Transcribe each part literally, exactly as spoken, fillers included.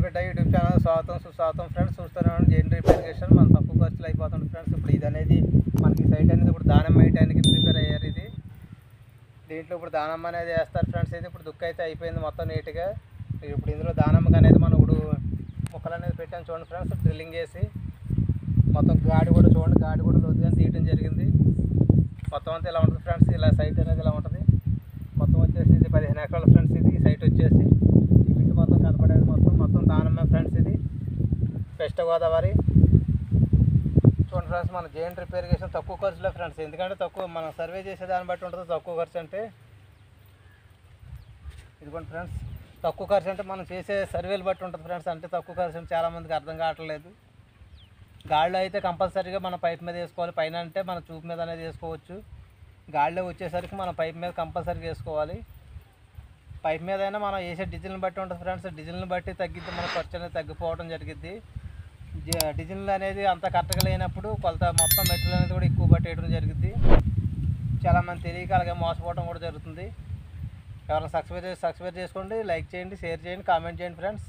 బిడ్డ YouTube channel స్వాగతం సుస్వాగతం ఫ్రెండ్స్. చూస్తున్నాను జైన్ డ్రిప్ ఇరిగేషన్ మన తక్కువ ఖర్చులు అయిపోతుంది ఫ్రెండ్స్. ఇప్పుడు ఇది అనేది మనకి సైట్ అనేది ఇప్పుడు దానమ్మ వేయడానికి ప్రిపేర్ అయ్యారు. ఇది దీంట్లో ఇప్పుడు దానమ్మ అనేది వేస్తారు ఫ్రెండ్స్. ఇది ఇప్పుడు దుక్కు అయితే అయిపోయింది మొత్తం నీట్గా. ఇప్పుడు ఇందులో దానమ్మకి అనేది మనం ఇప్పుడు మొక్కలు అనేది పెట్టాను చూడండి ఫ్రెండ్స్. డ్రిల్లింగ్ చేసి మొత్తం గాడి కూడా చూడండి, గాడి కూడా లోతుగా తీయడం జరిగింది. మొత్తం అంతా ఇలా ఉంటుంది ఫ్రెండ్స్. ఇలా సైట్ అనేది ఇలా ఉంటుంది. మొత్తం వచ్చేసి ఇది పదిహేను ఎకరాల ఫ్రెండ్స్. ఇది సైట్ వచ్చేసి ఇంటి మొత్తం కనపడేది మొత్తం మొత్తం దానమ్మ ఫ్రెండ్స్. ఇది వెస్ట్ గోదావరి చూడండి ఫ్రెండ్స్. మన జైన్ డ్రిప్ ఇరిగేషన్ తక్కువ ఖర్చులో ఫ్రెండ్స్. ఎందుకంటే తక్కువ మనం సర్వే చేసే దాన్ని బట్టి ఉంటుంది తక్కువ ఖర్చు అంటే. ఇదిగోండి ఫ్రెండ్స్, తక్కువ ఖర్చు అంటే మనం చేసే సర్వేలు బట్టి ఉంటుంది ఫ్రెండ్స్. అంటే తక్కువ ఖర్చు అంటే చాలామందికి అర్థం కావట్లేదు. గాడిలో అయితే కంపల్సరీగా మన పైప్ మీద వేసుకోవాలి. పైన అంటే మన చూపు మీద అనేది వేసుకోవచ్చు. గాడిలో వచ్చేసరికి మనం పైప్ మీద కంపల్సరీగా వేసుకోవాలి. పైప్ మీద అయినా మనం వేసే డీజిల్ని బట్టి ఉంటుంది ఫ్రెండ్స్. డీజిల్ని బట్టి తగ్గిద్ది, మన ఖర్చు అనేది తగ్గిపోవడం జరిగిద్ది. డీజిల్ అనేది అంత కరెక్ట్గా లేనప్పుడు కొలత మొత్తం మెటీరియల్ అనేది కూడా ఎక్కువ పట్టేయడం జరిగిద్ది. చాలామంది తెలియక అలాగే మోసపోవడం కూడా జరుగుతుంది. ఎవరైనా సబ్స్క్రైబ్ చేసి సబ్స్క్రైబ్ చేసుకోండి, లైక్ చేయండి, షేర్ చేయండి, కామెంట్ చేయండి ఫ్రెండ్స్.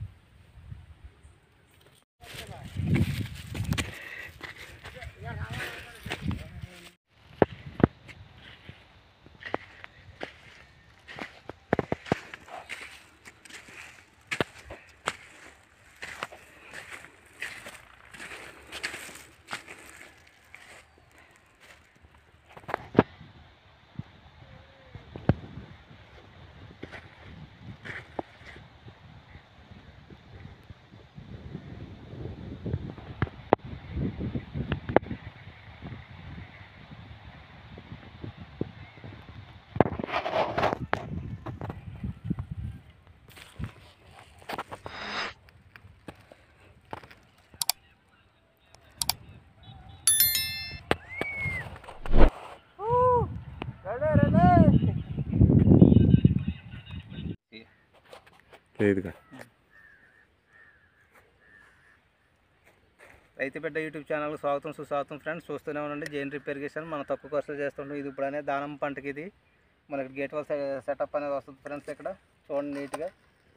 లేదుగా రైతు బిడ్డ యూట్యూబ్ ఛానల్కి స్వాగతం సుస్వాగతం ఫ్రెండ్స్. చూస్తూనే ఉండండి జైన్ డ్రిప్ ఇరిగేషన్ మన తక్కువ ఖర్చులు చేస్తుంటాం. ఇది ఇప్పుడు అనేది దానమ్మ పంటకి ఇది మనకి గేట్ వాల్ సెటప్ అనేది వస్తుంది ఫ్రెండ్స్. ఇక్కడ చూడండి నీట్గా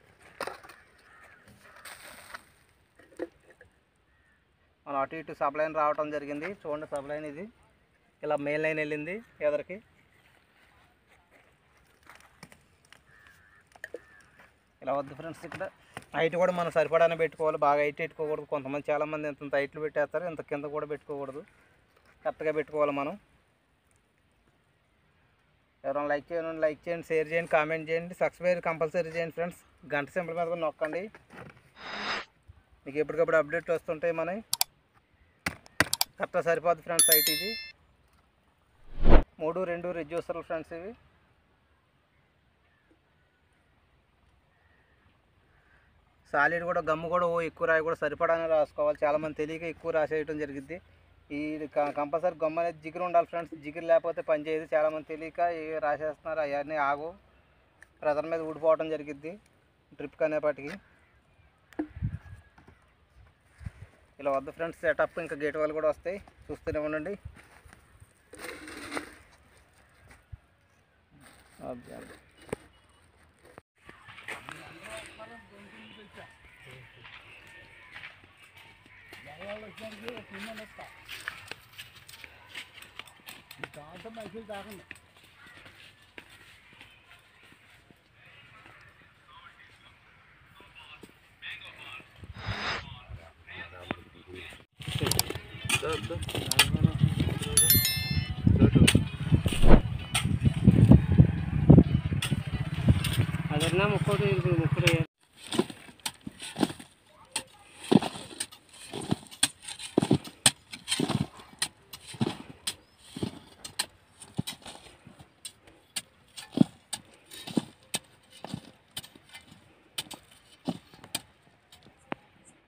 మనం అటు ఇటు సబ్ లైన్ రావడం జరిగింది. చూడండి సబ్ లైన్ ఇది ఇలా మెయిన్ లైన్ వెళ్ళింది ఎదరికి. ఇలా వద్దు ఫ్రెండ్స్. ఇక్కడ హైట్ కూడా మనం సరిపడానే పెట్టుకోవాలి. బాగా హైట్ పెట్టుకోకూడదు. కొంతమంది చాలామంది ఇంత హైట్లు పెట్టేస్తారు, ఇంత కింద కూడా పెట్టుకోకూడదు. కరెక్ట్గా పెట్టుకోవాలి మనం. ఎవరైనా లైక్ చేయండి, లైక్ చేయండి, షేర్ చేయండి, కామెంట్ చేయండి, సబ్స్క్రైబ్ కంపల్సరీ చేయండి ఫ్రెండ్స్. గంట సింబల్ మీద కూడా నొక్కండి. మీకు ఎప్పటికప్పుడు అప్డేట్ వస్తుంటాయి మనవి. కరెక్ట్గా సరిపోద్ది ఫ్రెండ్స్. హైట్ ఇది మూడు రెండు రెడ్యూసర్లు ఫ్రెండ్స్. ఇవి సాలిడ్ కూడా గమ్ము కూడా ఓ ఎక్కువ రాయి కూడా సరిపడానే రాసుకోవాలి. చాలామంది తెలియక ఎక్కువ రాసేయడం జరిగింది. ఈ కంపల్సరీ గమ్ము అనేది జిగురు ఉండాలి ఫ్రెండ్స్. జిగురు లేకపోతే పని చేయదు. చాలామంది తెలియక రాసేస్తున్నారు. అవన్నీ ఆగు ప్రెజర్ మీద ఊడిపోవడం జరిగిద్ది డ్రిప్ అనేపటికి. ఇలా వద్ద ఫ్రెండ్స్ సెటప్. ఇంకా గేట్ వాళ్ళు కూడా వస్తాయి, చూస్తూనే ఉండండి. ಅದನ್ನ ಮುಕ್ಕೋದು ಮುಕ್ಕರೆ